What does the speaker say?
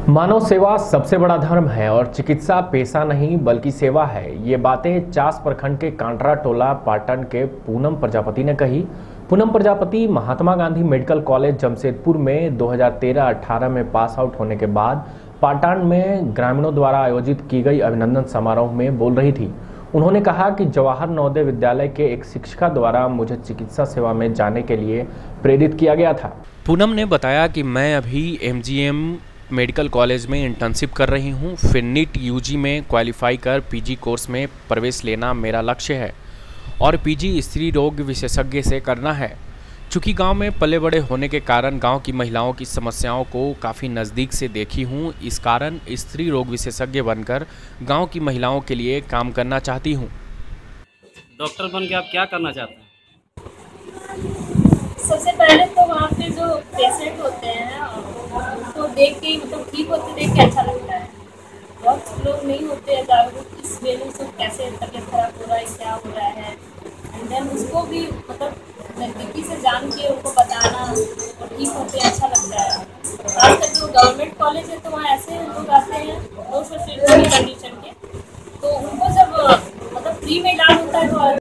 मानव सेवा सबसे बड़ा धर्म है और चिकित्सा पेशा नहीं बल्कि सेवा है। ये बातें चास प्रखंड के कांटरा टोला पाटन के पूनम प्रजापति ने कही। पूनम प्रजापति महात्मा गांधी मेडिकल कॉलेज जमशेदपुर में 2013-18 में पास आउट होने के बाद पाटन में ग्रामीणों द्वारा आयोजित की गई अभिनंदन समारोह में बोल रही थी। उन्होंने कहा कि जवाहर नवोदय विद्यालय के एक शिक्षिका द्वारा मुझे चिकित्सा सेवा में जाने के लिए प्रेरित किया गया था। पूनम ने बताया कि मैं अभी एमजीएम मेडिकल कॉलेज में इंटर्नशिप कर रही हूँ। फिर नीट यूजी में क्वालिफाई कर पीजी कोर्स में प्रवेश लेना मेरा लक्ष्य है और पीजी स्त्री रोग विशेषज्ञ से करना है। चूँकि गांव में पले बड़े होने के कारण गांव की महिलाओं की समस्याओं को काफ़ी नज़दीक से देखी हूँ, इस कारण स्त्री रोग विशेषज्ञ बनकर गांव की महिलाओं के लिए काम करना चाहती हूँ। डॉक्टर बन के आप क्या करना चाहते हैं? सबसे पहले तो वहाँ पे जो पेशेंट होते हैं उनको देख के मतलब ठीक होते देख के अच्छा लगता है। बहुत लोग नहीं होते हैं जागरूक इस वेले से कैसे तबीयत खराब हो रहा है, क्या हो रहा है, एंड देन उसको भी मतलब नज़दीकी से जान के उनको बताना और ठीक होते हैं, अच्छा लगता है। खासकर जो गवर्नमेंट कॉलेज है तो वहाँ ऐसे लोग आते हैं लो सोसाइटी कंडीशन के, तो उनको जब मतलब फ्री में इलाज होता है तो